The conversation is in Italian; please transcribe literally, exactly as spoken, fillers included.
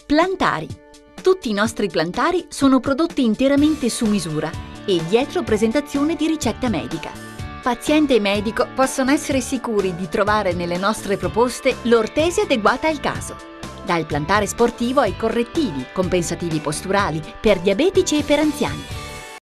Plantari. Tutti i nostri plantari sono prodotti interamente su misura e dietro presentazione di ricetta medica. Paziente e medico possono essere sicuri di trovare nelle nostre proposte l'ortesi adeguata al caso. Dal plantare sportivo ai correttivi, compensativi posturali, per diabetici e per anziani.